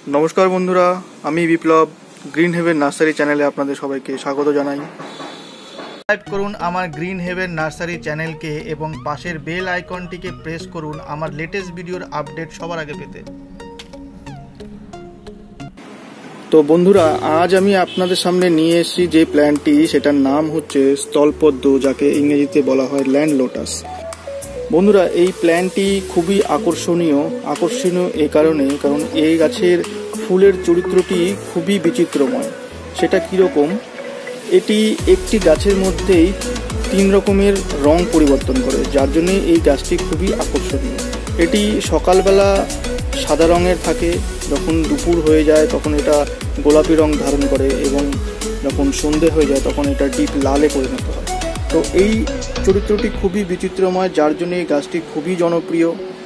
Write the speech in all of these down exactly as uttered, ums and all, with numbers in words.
नमस्कार बंधुरा आमी विप्लव ग्रीन हेवन नार्सारी चैनेले आपनादेर सबाइके स्वागत जानाई। सबस्क्राइब करुन आमार ग्रीन हेवन नार्सारी चैनल के एवं पाशेर बेल आइकनटिके प्रेस करुन आमार लेटेस्ट भिडियोर आपडेट सबार आगे पेते। तो बंधुरा आज आमी आपनादेर सामने निये एसेछि जे प्लांटटी सेटार नाम हच्छे স্থলপদ্ম, जाके इंग्रेजीते बला हय लैंड लोटास। बंधुरा এই প্ল্যান্টটি খুবই আকর্ষণীয় আকর্ষণীয় এই কারণে কারণ এই গাছের ফুলের চরিত্রটি খুবই বিচিত্রময়। সেটা কি রকম, এটি একটি গাছের মধ্যেই তিন রকমের রং পরিবর্তন করে, যার জন্য এই গাছটি খুবই আকর্ষণীয়। এটি সকালবেলা সাদা রঙের থাকে, যখন দুপুর হয়ে যায় তখন এটা গোলাপি রং ধারণ করে এবং যখন সন্ধে হয়ে যায় তখন এটা ডিপ লালে পরিণত হয়। তো এই চরিত্রটি খুবই বিচিত্রময়, যার জন্য এই গাছটি খুবই জনপ্রিয়।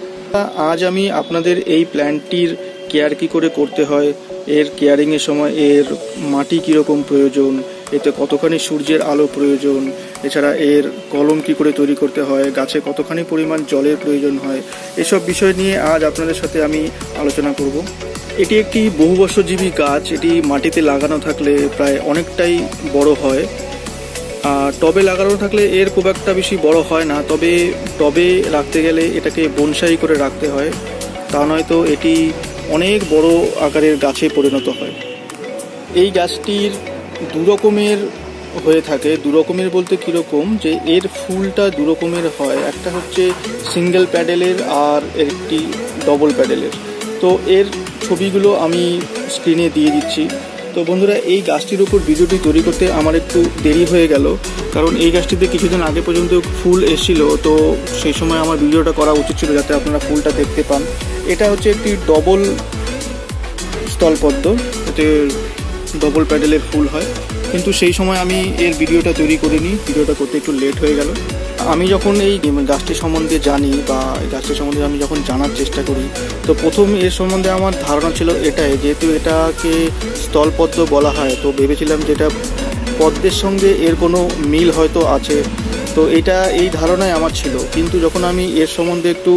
আজ আমি আপনাদের এই প্ল্যান্টটির কেয়ার কী করে করতে হয়, এর কেয়ারিংয়ের সময় এর মাটি কীরকম প্রয়োজন, এতে কতখানি সূর্যের আলো প্রয়োজন, এছাড়া এর কলম কী করে তৈরি করতে হয়, গাছে কতখানি পরিমাণ জলের প্রয়োজন হয়, এসব বিষয় নিয়ে আজ আপনাদের সাথে আমি আলোচনা করব। এটি একটি বহুবর্ষজীবী গাছ, এটি মাটিতে লাগানো থাকলে প্রায় অনেকটাই বড় হয়। আর টবে লাগানো থাকলে এর খুব একটা বেশি বড় হয় না, তবে টবে রাখতে গেলে এটাকে বনসাই করে রাখতে হয়, তা নয়তো এটি অনেক বড় আকারের গাছে পরিণত হয়। এই গাছটির দু রকমের হয়ে থাকে, দু রকমের বলতে কীরকম, যে এর ফুলটা দু রকমের হয়, একটা হচ্ছে সিঙ্গেল প্যাডেলের আর একটি ডবল প্যাডেলের। তো এর ছবিগুলো আমি স্ক্রিনে দিয়ে দিচ্ছি। তো বন্ধুরা, এই গাছটির উপর ভিডিওটি তৈরি করতে আমার একটু দেরি হয়ে গেল, কারণ এই গাছটিতে কিছুদিন আগে পর্যন্ত ফুল এসেছিল, তো সেই সময় আমার ভিডিওটা করা উচিত ছিল যাতে আপনারা ফুলটা দেখতে পান। এটা হচ্ছে একটি ডবল স্থলপদ্ম, এতে ডবল প্যাডেলের ফুল হয়, কিন্তু সেই সময় আমি এর ভিডিওটা তৈরি করিনি, ভিডিওটা করতে একটু লেট হয়ে গেল। আমি যখন এই গাছটি সম্বন্ধে জানি বা এই গাছটি সম্বন্ধে আমি যখন জানার চেষ্টা করি, তো প্রথম এর সম্বন্ধে আমার ধারণা ছিল এটাই, যেহেতু এটাকে স্থলপদ্ম বলা হয়, তো ভেবেছিলাম যে এটা পদ্মের সঙ্গে এর কোনো মিল হয়তো আছে, তো এটা এই ধারণাই আমার ছিল। কিন্তু যখন আমি এর সম্বন্ধে একটু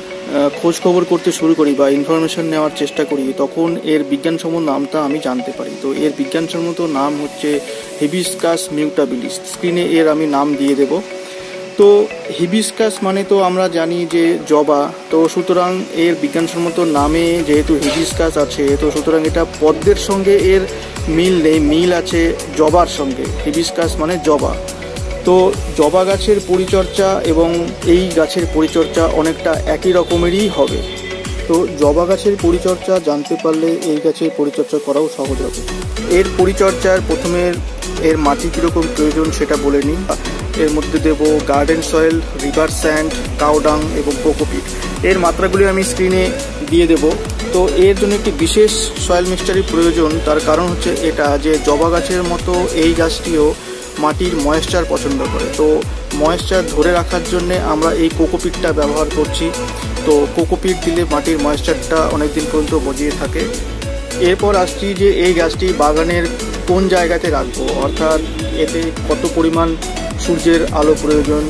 খোঁজ খবর করতে শুরু করি বা ইনফরমেশন নেওয়ার চেষ্টা করি, তখন এর বিজ্ঞানসম্মত নামটা আমি জানতে পারি। তো এর বিজ্ঞানসম্মত নাম হচ্ছে হিবিস্কাস মিউটাবিলিস, স্ক্রিনে এর আমি নাম দিয়ে দেব। তো হিবিস্কাস মানে তো আমরা জানি যে জবা, তো সুতরাং এর বিজ্ঞানসম্মত নামে যেহেতু হিবিস্কাস আছে, তো সুতরাং এটা পদ্মের সঙ্গে এর মিল নেই, মিল আছে জবার সঙ্গে। হিবিস্কাস মানে জবা। তো জবা গাছের পরিচর্যা এবং এই গাছের পরিচর্যা অনেকটা একই রকমেরই হবে। তো জবা গাছের পরিচর্যা জানতে পারলে এই গাছের পরিচর্যা করাও সহজ হবে। এর পরিচর্যার প্রথমে এর মাটি কীরকম প্রয়োজন সেটা বলে নিই। এর মধ্যে দেব garden soil, river sand, cow dung এবং কোকোপিট। এর মাত্রাগুলি আমি স্ক্রিনে দিয়ে দেব। তো এর জন্য একটি বিশেষ সয়েল মিক্সচারের প্রয়োজন, তার কারণ হচ্ছে এটা যে জবা গাছের মতো এই গাছটিও মাটির ময়েশ্চার পছন্দ করে। তো ময়েশ্চার ধরে রাখার জন্যে আমরা এই কোকোপিটটা ব্যবহার করছি। তো কোকোপিট দিলে মাটির ময়েশ্চারটা অনেকদিন পর্যন্ত বজিয়ে থাকে। এরপর আসছি যে এই গাছটি বাগানের কোন জায়গাতে রাখবো, অর্থাৎ এতে কত পরিমাণ সূর্যের আলো প্রয়োজন।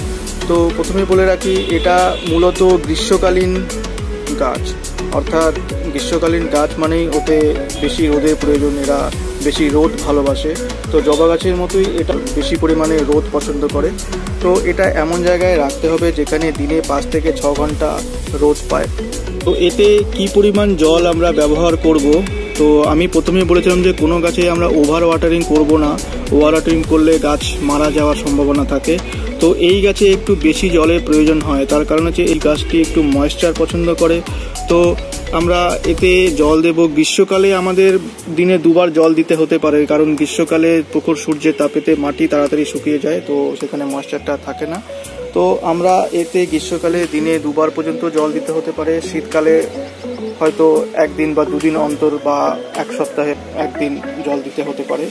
তো প্রথমে বলে রাখি, এটা মূলত গ্রীষ্মকালীন গাছ, অর্থাৎ গ্রীষ্মকালীন গাছ মানেই ওতে বেশি রোদের প্রয়োজন, এরা বেশি রোদ ভালোবাসে। তো জবা গাছের মতোই এটা বেশি পরিমাণে রোদ পছন্দ করে। তো এটা এমন জায়গায় রাখতে হবে যেখানে দিনে পাঁচ থেকে ছ ঘন্টা রোদ পায়। তো এতে কি পরিমাণ জল আমরা ব্যবহার করব, তো আমি প্রথমে বলেছিলাম যে কোনো গাছে আমরা ওভার ওয়াটারিং করব না, ওভার ওয়াটারিং করলে গাছ মারা যাওয়ার সম্ভাবনা থাকে। তো এই গাছে একটু বেশি জলের প্রয়োজন হয়, তার কারণ হচ্ছে এই গাছটি একটু ময়েশ্চার পছন্দ করে। তো আমরা এতে জল দেব। গ্রীষ্মকালে আমাদের দিনে দুবার জল দিতে হতে পারে, কারণ গ্রীষ্মকালে প্রখর সূর্যের তাপেতে মাটি তাড়াতাড়ি শুকিয়ে যায়, তো সেখানে ময়েশ্চারটা থাকে না। তো আমরা এতে গ্রীষ্মকালে দিনে দুবার পর্যন্ত জল দিতে হতে পারে, শীতকালে হয়তো একদিন বা দুদিন অন্তর বা এক সপ্তাহে একদিন জল দিতে হতে পারে।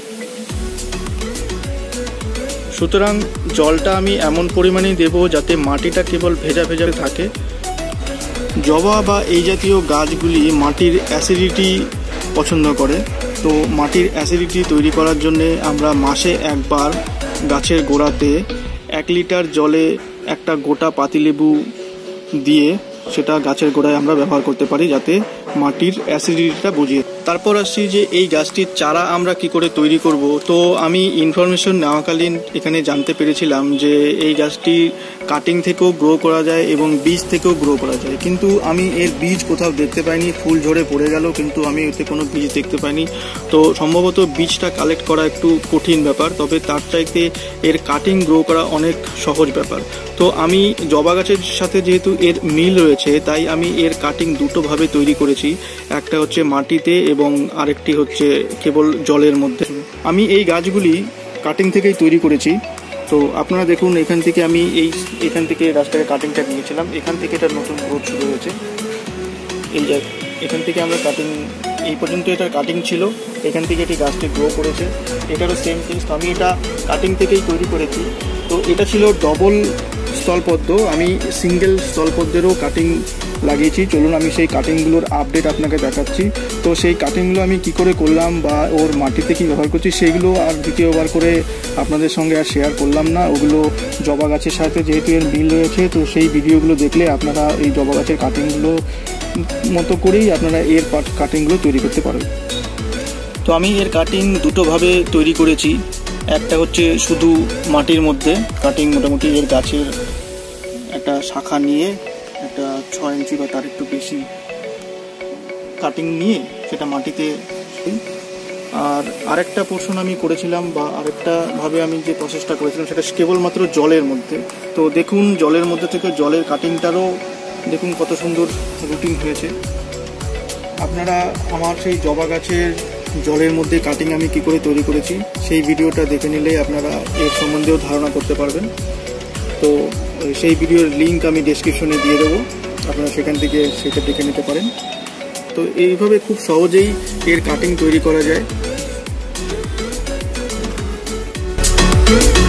সুতরাং জলটা আমি এমন পরিমাণেই দেব যাতে মাটিটা কেবল ভেজা ভেজা থাকে। জবা বা এই জাতীয় গাছগুলি মাটির অ্যাসিডিটি পছন্দ করে। তো মাটির অ্যাসিডিটি তৈরি করার জন্যে আমরা মাসে একবার গাছের গোড়াতে এক লিটার জলে একটা গোটা পাতিলেবু দিয়ে সেটা গাছের গোড়ায় আমরা ব্যবহার করতে পারি, যাতে মাটির অ্যাসিডিটিটা বুঝিয়ে। তারপর আসছি যে এই গাছটির চারা আমরা কি করে তৈরি করব। তো আমি ইনফরমেশন নেওয়াকালীন এখানে জানতে পেরেছিলাম যে এই গাছটি কাটিং থেকেও গ্রো করা যায় এবং বীজ থেকেও গ্রো করা যায়, কিন্তু আমি এর বীজ কোথাও দেখতে পাইনি। ফুল ঝরে পড়ে গেল কিন্তু আমি এতে কোনো বীজ দেখতে পাইনি। তো সম্ভবত বীজটা কালেক্ট করা একটু কঠিন ব্যাপার, তবে তার চাইতে এর কাটিং গ্রো করা অনেক সহজ ব্যাপার। তো আমি জবা গাছের সাথে যেহেতু এর মিল রয়েছে, তাই আমি এর কাটিং দুটোভাবে তৈরি করেছি। একটা হচ্ছে মাটিতে এবং আরেকটি হচ্ছে কেবল জলের মধ্যে। আমি এই গাছগুলি কাটিং থেকেই তৈরি করেছি। তো আপনারা দেখুন, এখান থেকে আমি এই এখান থেকে গাছটাকে কাটিংটা নিয়েছিলাম, এখান থেকে এটা নতুন গ্রোথ শুরু হয়েছে। এই যে এখান থেকে আমরা কাটিং, এই পর্যন্ত এটার কাটিং ছিল, এখান থেকে এটি গাছটি গ্রো করেছে। এটারও সেম থিংস, আমি এটা কাটিং থেকেই তৈরি করেছি। তো এটা ছিল ডবল স্থলপদ্ম, আমি সিঙ্গেল স্থলপদ্মেরও কাটিং লাগিয়েছি। চলুন আমি সেই কাটিংগুলোর আপডেট আপনাকে দেখাচ্ছি। তো সেই কাটিংগুলো আমি কি করে করলাম বা ওর মাটিতে কি ব্যবহার করছি সেইগুলো আর দ্বিতীয়বার করে আপনাদের সঙ্গে আর শেয়ার করলাম না। ওগুলো জবা গাছের সাথে যেহেতু এর মিল রয়েছে, তো সেই ভিডিওগুলো দেখলে আপনারা এই জবা গাছের কাটিংগুলো মতো করেই আপনারা এর কাটিংগুলো তৈরি করতে পারবেন। তো আমি এর কাটিং দুটোভাবে তৈরি করেছি। একটা হচ্ছে শুধু মাটির মধ্যে কাটিং, মোটামুটি এর গাছের একটা শাখা নিয়ে একটা ছয় ইঞ্চি বা তার একটু বেশি কাটিং নিয়ে সেটা মাটিতে। আর আরেকটা পোর্শন আমি করেছিলাম বা আরেকটা ভাবে আমি যে প্রসেসটা করেছিলাম সেটা কেবলমাত্র জলের মধ্যে। তো দেখুন জলের মধ্যে থেকে জলের কাটিংটারও দেখুন কত সুন্দর রুটিন হয়েছে। আপনারা আমার সেই জবা গাছের জলের মধ্যে কাটিং আমি কি করে তৈরি করেছি সেই ভিডিওটা দেখে নিলে আপনারা এর সম্বন্ধেও ধারণা করতে পারবেন। তো সেই ভিডিওর লিঙ্ক আমি ডেসক্রিপশনে দিয়ে দেবো, আপনারা সেখান থেকে সেটা দেখে নিতে পারেন। তো এইভাবে খুব সহজেই এর কাটিং তৈরি করা যায়।